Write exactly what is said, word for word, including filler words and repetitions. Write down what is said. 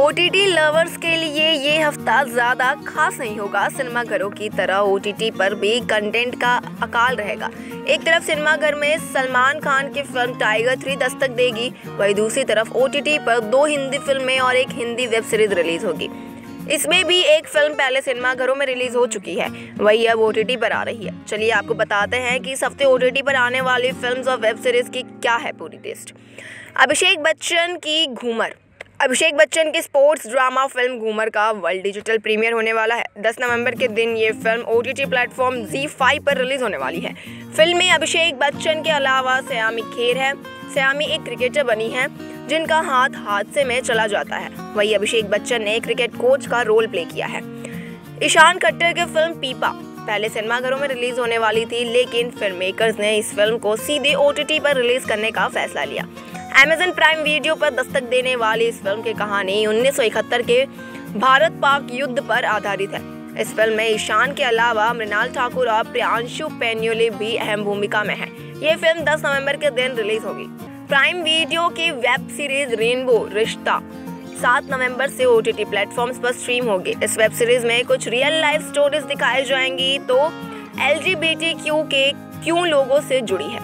OTT lovers के लिए ये हफ्ता ज़्यादा खास नहीं होगा। सिनेमाघरों की तरह ओटीटी पर भी कंटेंट का अकाल रहेगा। एक तरफ सिनेमाघर में सलमान खान की फिल्म टाइगर थ्री दस्तक देगी, वहीं दूसरी तरफ ओटीटी पर दो हिंदी फिल्में और एक हिंदी वेब सीरीज रिलीज होगी। इसमें भी एक फिल्म पहले सिनेमाघरों में रिलीज हो चुकी है, वही अब ओटीटी पर आ रही है। चलिए आपको बताते हैं कि इस हफ्ते ओटीटी पर आने वाली फिल्म्स और वेब सीरीज की क्या है पूरी लिस्ट। अभिषेक बच्चन की घूमर। अभिषेक बच्चन की स्पोर्ट्स ड्रामा फिल्म घूमर का वर्ल्ड डिजिटल प्रीमियर होने वाला है। दस नवंबर के दिन ये film OTT platform Zee five पर रिलीज होने वाली है। फिल्म में अभिषेक बच्चन के अलावा सयामी खेर है। सयामी एक क्रिकेटर बनी है जिनका हाथ हादसे में चला जाता है। वही अभिषेक बच्चन ने क्रिकेट कोच का रोल प्ले किया है। ईशान खट्टर की फिल्म पीपा पहले सिनेमाघरों में रिलीज होने वाली थी, लेकिन फिल्म मेकर्स ने इस फिल्म को सीधे ओटीटी पर रिलीज करने का फैसला लिया। अमेज़न प्राइम वीडियो पर दस्तक देने वाली इस फिल्म की कहानी उन्नीस सौ इकहत्तर के भारत पाक युद्ध पर आधारित है। इस फिल्म में ईशान के अलावा मृणाल ठाकुर और प्रियांशु पेन्योली भी अहम भूमिका में हैं। ये फिल्म दस नवंबर के दिन रिलीज होगी। प्राइम वीडियो की वेब सीरीज रेनबो रिश्ता सात नवंबर से ओटीटी प्लेटफॉर्म्स पर स्ट्रीम होगी। इस वेब सीरीज में कुछ रियल लाइफ स्टोरीज दिखाई जाएंगी तो एलजीबीटीक्यू के क्यों लोगों से जुड़ी है।